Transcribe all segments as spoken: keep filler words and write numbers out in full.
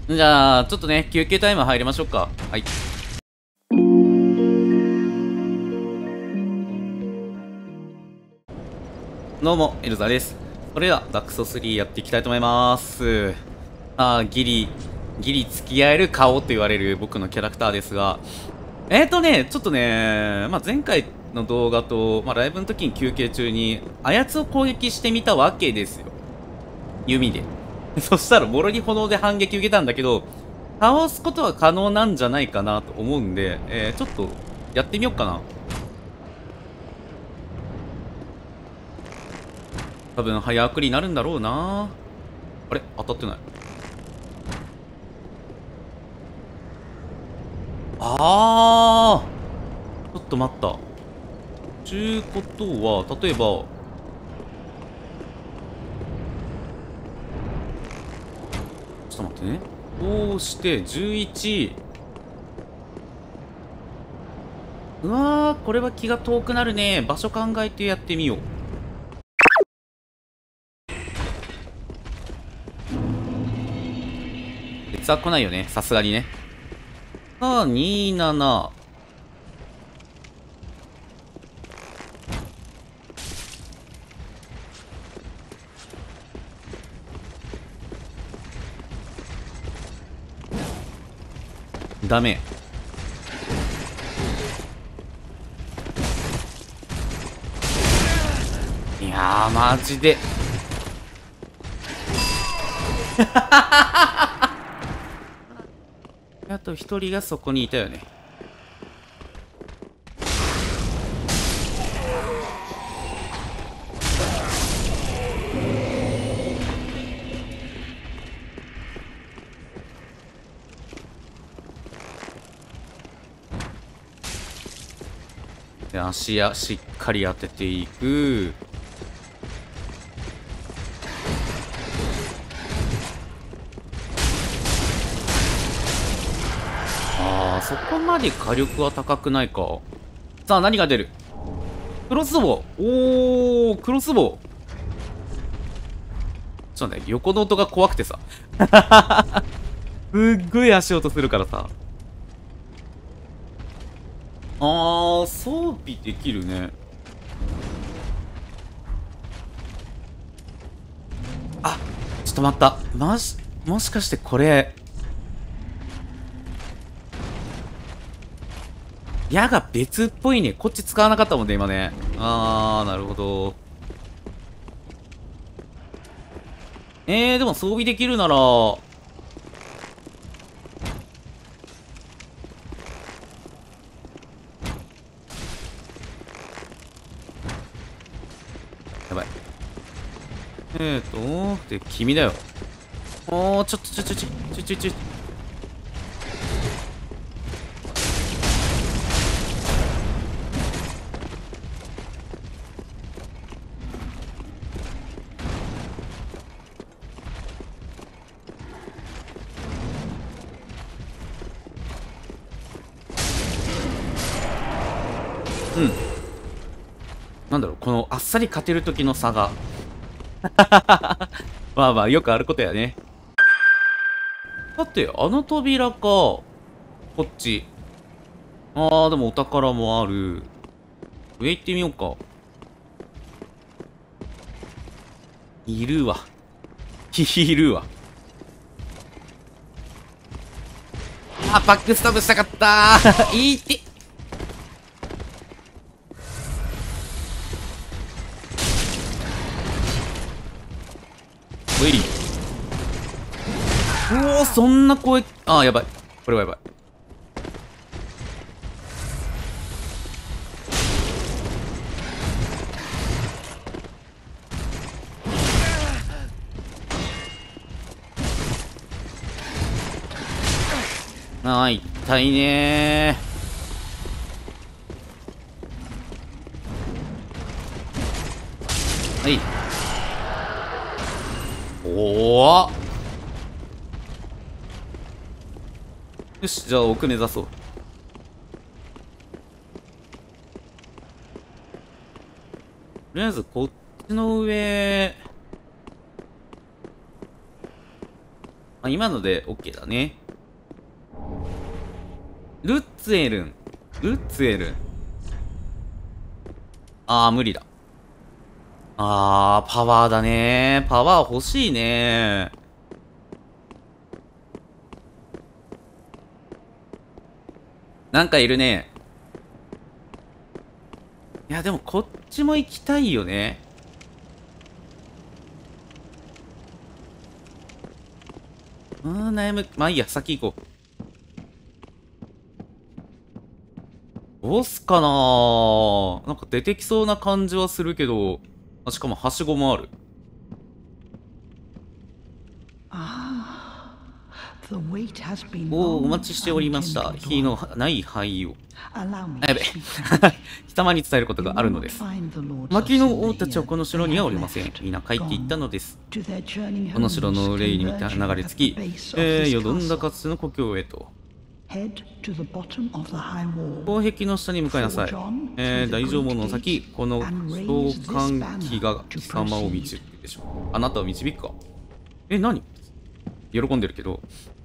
じゃあ、ちょっとね、休憩タイム入りましょうか。はい。どうも、エルザです。それでは、ダックススリーやっていきたいと思います。あー、ギリ、ギリ付き合える顔と言われる僕のキャラクターですが、えーとね、ちょっとね、まあ、前回の動画と、まあ、ライブの時に休憩中に、あやつを攻撃してみたわけですよ。弓で。そしたら、もろに炎で反撃受けたんだけど、倒すことは可能なんじゃないかなと思うんで、えー、ちょっと、やってみようかな。多分、早送りになるんだろうな。あれ当たってない。あー、ちょっと待った。ちゅうことは、例えば、ちょっと待ってね。こうして、じゅういち。うわー、これは気が遠くなるね。場所考えてやってみよう。別は来ないよね。さすがにね。さあ、にじゅうなな。ダメ。いやー、マジで。あと一人がそこにいたよね。で、足やしっかり当てていく。あー、そこまで火力は高くないか。さあ、何が出る？クロスボウ。おー、クロスボウ。ちょっとね、横の音が怖くてさ。すっごい足音するからさ。あー、装備できるね。あ、ちょっと待った。まし、もしかしてこれ、矢が別っぽいね。こっち使わなかったもんね、今ね。あー、なるほど。えー、でも装備できるなら、やばい。えーと、で、君だよ。おー、ちょっとちょちょちょちょちょちょ。うん。なんだろう、このあっさり勝てる時の差が。まあまあ、よくあることやね。だって、あの扉か。こっち。あー、でもお宝もある。上行ってみようか。いるわ。いるわ。あ、バックスタブしたかったー。いいって。うい。うおー、そんな声。あー、やばい。これはやばい。あー、痛いねー。はい。おー。よし、じゃあ奥目指そう。とりあえずこっちの上、あ、 あ、今ので OK だね。ルッツエルン。ルッツエルン。あー、無理だ。あー、パワーだね。パワー欲しいね。なんかいるね。いや、でもこっちも行きたいよね。うーん、悩む。まあいいや、先行こう。どうすかなー。なんか出てきそうな感じはするけど、あ、しかもはしごもある。おお、お待ちしておりました。火のない灰を。あ、やべ。貴様に伝えることがあるのです。牧の王たちはこの城にはおりません。皆帰っていったのです。この城の霊に流れ着き、えー、よどんだかつての故郷へと。城壁の下に向かいなさい。えー、大丈夫の先、この召喚機が貴様を導くでしょう。あなたを導くか。え、何？喜んでるけど。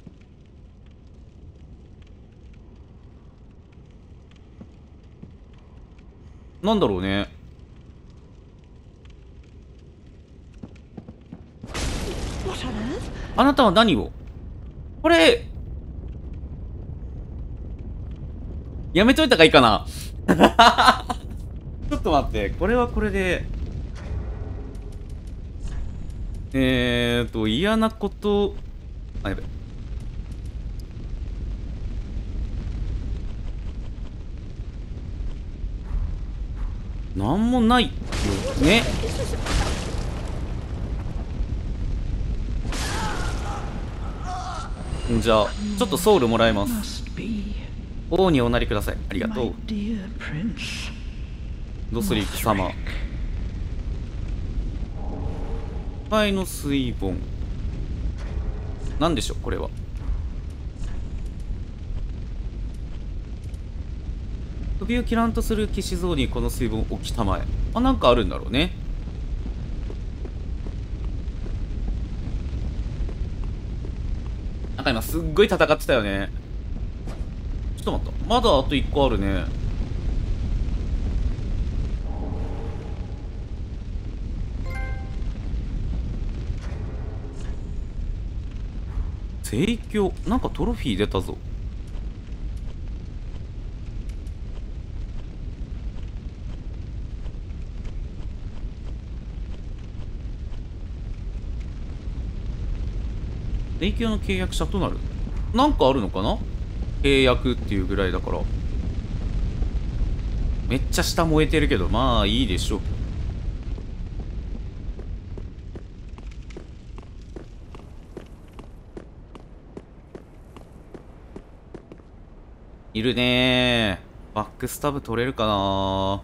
なんだろうね。あなたは何を？これやめといた方がいいかな。ちょっと待って、これはこれでえーと嫌なこと、あ、やべ。なんもないよね。じゃあちょっとソウルもらえます。王におなりください。ありがとう。ドスリーク様。肺の水盆。なんでしょうこれは。首を切らんとする騎士像にこの水盆を置きたまえ。あ、なんかあるんだろうね。なんか今すっごい戦ってたよね。ちょっと待った。まだあといっこあるね。盛況。なんかトロフィー出たぞ。盛況の契約者となる。なんかあるのかな。契約っていうぐらいだから。めっちゃ下燃えてるけど、まあいいでしょう。いるねー。バックスタブ取れるかな。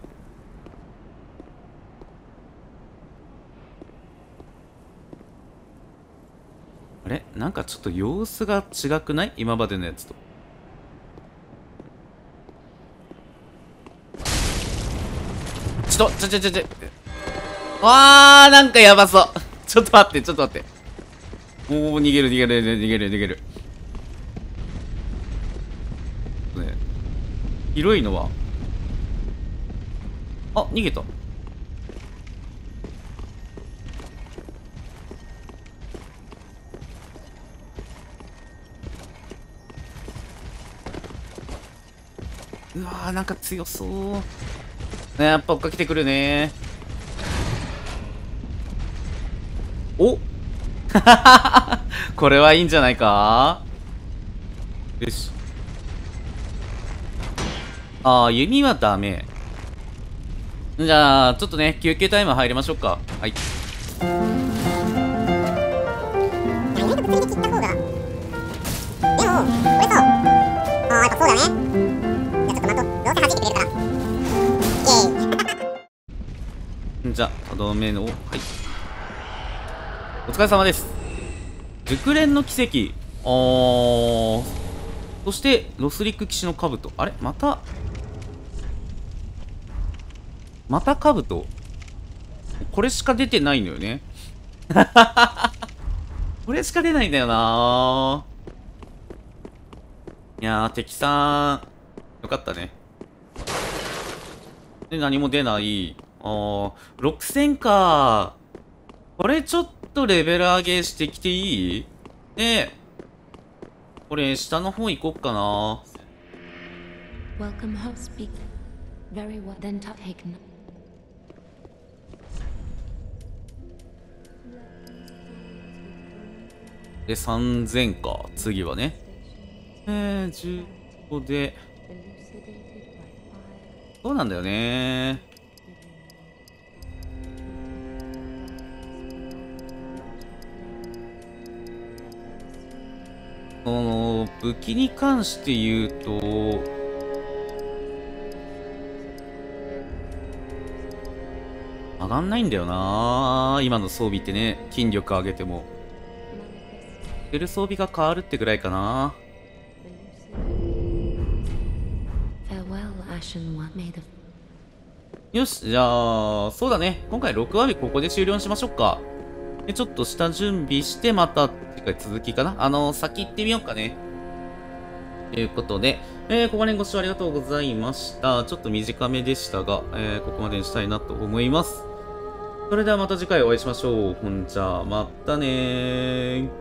あれなんかちょっと様子が違くない？今までのやつと。ちょっと、ちょちょちょちょ。わー、なんかやばそう。ちょっと待って、ちょっと待って。おー、逃げる逃げる逃げる逃げる。ね、広いのは。あ、逃げた。うわー、なんか強そう。ね、やっぱ追っかけてくるね。おこれはいいんじゃないか。よし。ああ、弓はダメ。じゃあ、ちょっとね、休憩タイム入りましょうか。はい。じゃあ、とどめの、はい。お疲れ様です。熟練の奇跡。あー。そして、ロスリック騎士の兜。あれまた、また兜これしか出てないのよね。ここれしか出ないんだよな。いやー、敵さん、よかったね。で、何も出ない。あー、ろくせんか。これちょっとレベル上げしてきていい？で、これ下の方行こっかな。 Welcome host speak. Very well then taken. で、さんぜんか。次はね。えー、じゅうごで。そうなんだよね。その、武器に関して言うと、上がんないんだよな。今の装備ってね、筋力上げても。スペル装備が変わるってぐらいかな。よし、じゃあ、そうだね。今回ろくわめここで終了にしましょうか。で、ちょっと下準備して、また、次回続きかな。あの、先行ってみようかね。ということで、えー、ここまでご視聴ありがとうございました。ちょっと短めでしたが、えー、ここまでにしたいなと思います。それではまた次回お会いしましょう。ほんじゃ、またねー。